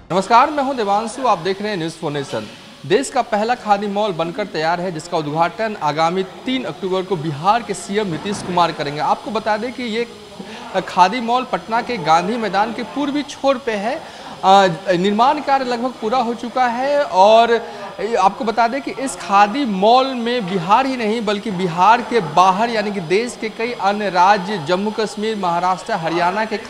नमस्कार, मैं हूं देवांशु। आप देख रहे हैं न्यूज़ फॉर नेशन। देश का पहला खादी मॉल बनकर तैयार है, जिसका उद्घाटन आगामी 3 अक्टूबर को बिहार के सीएम नीतीश कुमार करेंगे। आपको बता दें कि ये खादी मॉल पटना के गांधी मैदान के पूर्वी छोर पे है। निर्माण कार्य लगभग पूरा हो चुका है और आपको बता दें कि इस खादी मॉल में बिहार ही नहीं बल्कि बिहार के बाहर यानी कि देश के कई अन्य राज्य, जम्मू कश्मीर, महाराष्ट्र, हरियाणा के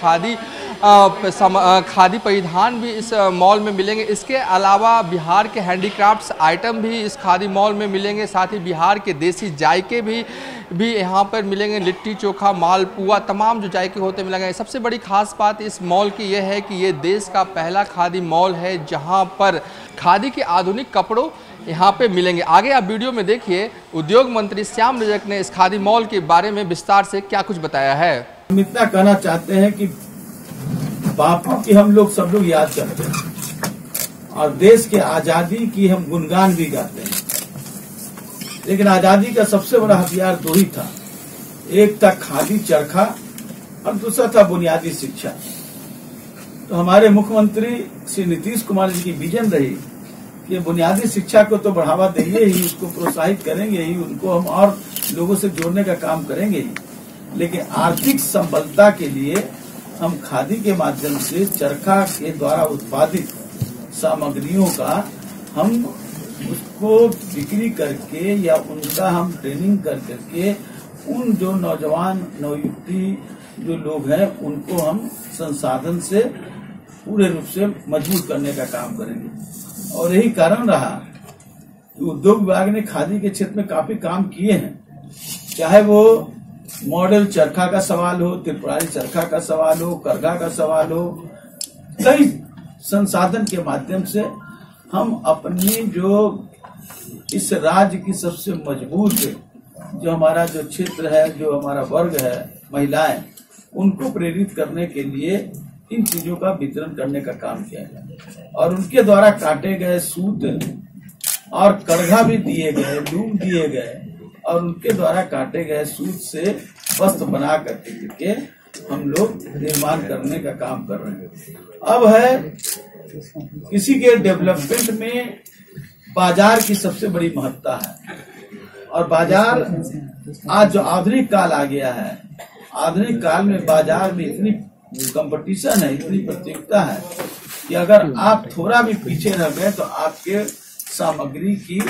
खादी परिधान भी इस मॉल में मिलेंगे। इसके अलावा बिहार के हैंडीक्राफ्ट्स आइटम भी इस खादी मॉल में मिलेंगे। साथ ही बिहार के देसी जायके भी यहाँ पर मिलेंगे। लिट्टी चोखा, मालपुआ, तमाम जो जायके होते मिलेंगे। सबसे बड़ी खास बात इस मॉल की यह है कि ये देश का पहला खादी मॉल है जहाँ पर खादी के आधुनिक कपड़ों यहाँ पे मिलेंगे। आगे आप वीडियो में देखिए, उद्योग मंत्री श्याम रजक ने इस खादी मॉल के बारे में विस्तार से क्या कुछ बताया है। हम इतना कहना चाहते हैं कि बापू की हम लोग सब लोग याद करते हैं और देश के आजादी की हम गुणगान भी गाते हैं, लेकिन आजादी का सबसे बड़ा हथियार दो ही था। एक था खादी चरखा और दूसरा था बुनियादी शिक्षा। तो हमारे मुख्यमंत्री श्री नीतीश कुमार जी की विजन रही कि बुनियादी शिक्षा को तो बढ़ावा देंगे ही, उसको प्रोत्साहित करेंगे ही, उनको हम और लोगों से जोड़ने का काम करेंगे ही, लेकिन आर्थिक संबलता के लिए हम खादी के माध्यम से चरखा के द्वारा उत्पादित सामग्रियों का हम उसको बिक्री करके या उनका हम ट्रेनिंग कर करके उन जो नौजवान नवयुवती जो लोग हैं उनको हम संसाधन से पूरे रूप से मजबूत करने का काम करेंगे। और यही कारण रहा कि उद्योग विभाग ने खादी के क्षेत्र में काफी काम किए हैं, चाहे वो मॉडल चरखा का सवाल हो, त्रिपुरारी चरखा का सवाल हो, करघा का सवाल हो। कई संसाधन के माध्यम से हम अपनी जो इस राज्य की सबसे मजबूत जो हमारा जो क्षेत्र है, जो हमारा वर्ग है, महिलाएं, उनको प्रेरित करने के लिए इन चीजों का वितरण करने का काम किया गया और उनके द्वारा काटे गए सूत और करघा भी दिए गए, लूम दिए गए और उनके द्वारा काटे गए सूत से वस्त्र बना करके हम लोग निर्माण करने का काम कर रहे हैं। अब है किसी के डेवलपमेंट में बाजार की सबसे बड़ी महत्ता है और बाजार आज जो आधुनिक काल आ गया है, आधुनिक काल में बाजार में इतनी कंपटीशन है, इतनी प्रतियोगिता है कि अगर आप थोड़ा भी पीछे रह गए तो आपके सामग्री की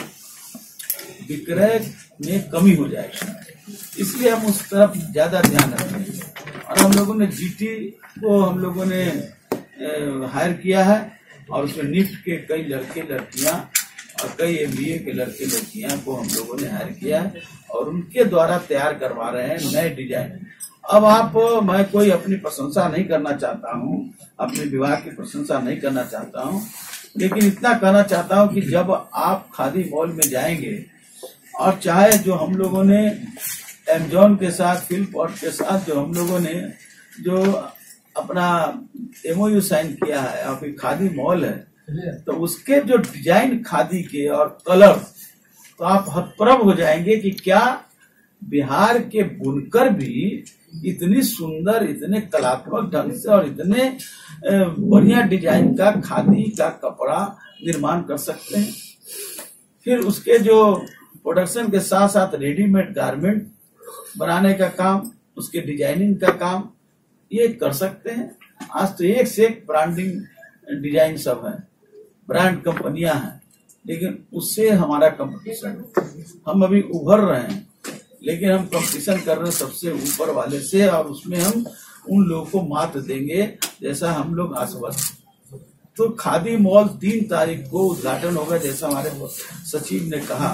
विक्रय में कमी हो जाएगी। इसलिए हम उस तरफ ज्यादा ध्यान रखेंगे और हम लोगों ने जीटी को हम लोगों ने हायर किया है और उसमें निफ्ट के कई लड़के लड़कियां और कई एमबीए के लड़के लड़कियां को हम लोगों ने हायर किया है और उनके द्वारा तैयार करवा रहे हैं नए डिजाइन। अब मैं कोई अपनी प्रशंसा नहीं करना चाहता हूं, अपने विभाग की प्रशंसा नहीं करना चाहता हूं, लेकिन इतना कहना चाहता हूं कि जब आप खादी मॉल में जाएंगे और चाहे जो हम लोगों ने एमेजॉन के साथ, फिलपॉट के साथ जो हम लोगों ने जो अपना एमओयू साइन किया है और फिर खादी मॉल है, तो उसके जो डिजाइन खादी के और कलर, तो आप हतप्रभ हो जाएंगे कि क्या बिहार के बुनकर भी इतनी सुंदर, इतने कलात्मक ढंग से और इतने बढ़िया डिजाइन का खादी का कपड़ा निर्माण कर सकते हैं। फिर उसके जो प्रोडक्शन के साथ साथ रेडीमेड गारमेंट बनाने का काम, उसके डिजाइनिंग का काम ये कर सकते हैं। आज तो एक से एक ब्रांडिंग डिजाइन सब है, ब्रांड कंपनियां हैं, लेकिन उससे हमारा कंपटीशन, हम अभी उभर रहे हैं लेकिन हम कंपटीशन कर रहे हैं सबसे ऊपर वाले से और उसमें हम उन लोगों को मात देंगे जैसा हम लोग आश्वस्त। तो खादी मॉल 3 तारीख को उद्घाटन होगा, जैसा हमारे सचिव ने कहा।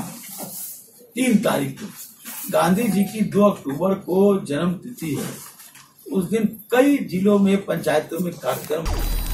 3 तारीख को गांधी जी की 2 अक्टूबर को जन्म तिथि है। उस दिन कई जिलों में, पंचायतों में कार्यक्रम